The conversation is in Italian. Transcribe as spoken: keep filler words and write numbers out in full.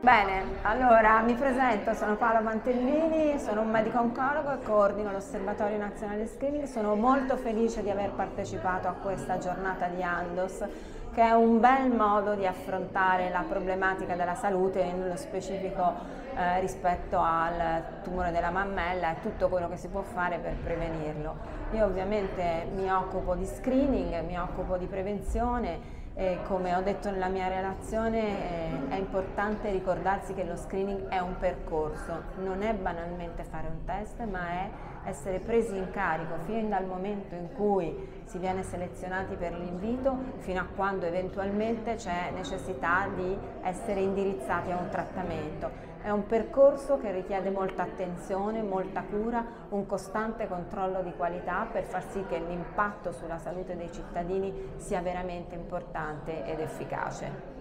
Bene, allora mi presento, sono Paola Mantellini, sono un medico oncologo e coordino l'Osservatorio Nazionale Screening. Sono molto felice di aver partecipato a questa giornata di Andos, che è un bel modo di affrontare la problematica della salute, e nello specifico eh, rispetto al tumore della mammella e tutto quello che si può fare per prevenirlo. Io ovviamente mi occupo di screening, mi occupo di prevenzione. E come ho detto nella mia relazione, eh, è importante ricordarsi che lo screening è un percorso, non è banalmente fare un test, ma è essere presi in carico fin dal momento in cui si viene selezionati per l'invito fino a quando eventualmente c'è necessità di essere indirizzati a un trattamento. È un percorso che richiede molta attenzione, molta cura, un costante controllo di qualità per far sì che l'impatto sulla salute dei cittadini sia veramente importante ed efficace.